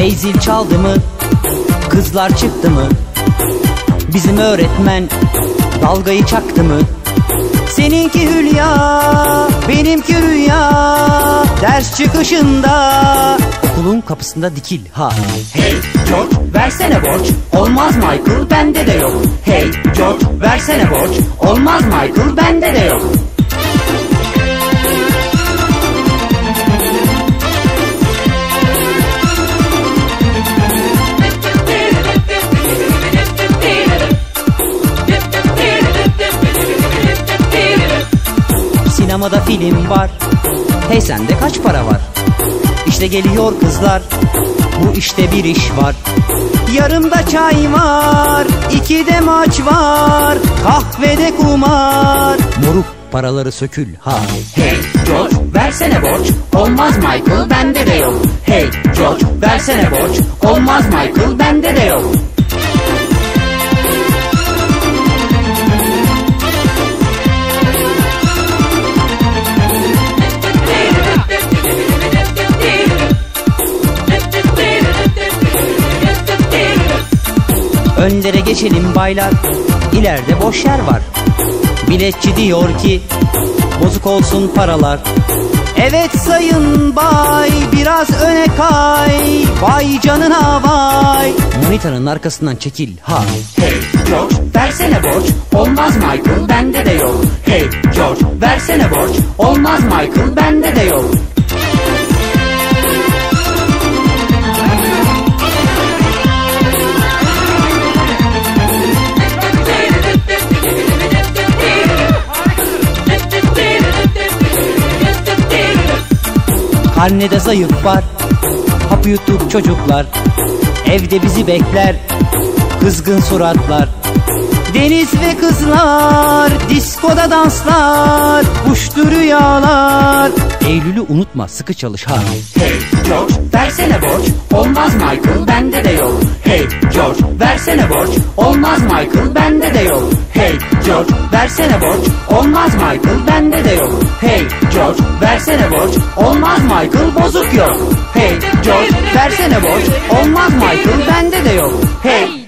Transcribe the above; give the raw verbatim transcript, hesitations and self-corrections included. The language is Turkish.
Hey zil çaldı mı? Kızlar çıktı mı? Bizim öğretmen dalgayı çaktı mı? Seninki hülya, benimki rüya. Ders çıkışında okulun kapısında dikil ha. Hey George, versene borç. Olmaz Michael, bende de yok. Hey George, versene borç. Olmaz Michael, bende de yok. Sinemada film var. Hey sende kaç para var? İşte geliyor kızlar. Bu işte bir iş var. Yarımda çay var, ikide maç var, kahvede kumar. Moruk paraları sökül ha. Hey George, versene borç. Olmaz Michael, bende de yok. Hey George, versene borç. Olmaz Michael, bende de yok. Önlere geçelim baylar, ileride boş yer var. Biletçi diyor ki bozuk olsun paralar. Evet sayın bay, biraz öne kay. Vay canına vay. Monitörün arkasından çekil ha. Hey George, versene borç. Olmaz Michael, bende de yok. Hey George, versene borç. Olmaz Michael, bende de yok. Karnede zayıf var, hap yutup çocuklar. Evde bizi bekler, kızgın suratlar. Deniz ve kızlar, diskoda danslar. Uçtu rüyalar. Eylül'ü unutma, sıkı çalış ha. Hey George, versene borç. Olmaz Michael, bende de yok. Hey George, versene borç. Olmaz Michael, bende de yok. Hey George, versene borç. Olmaz Michael, bende de yok. Hey George, versene borç. Olmaz Michael, bozuk yok. Hey George, versene borç. Olmaz Michael, bende de yok. Hey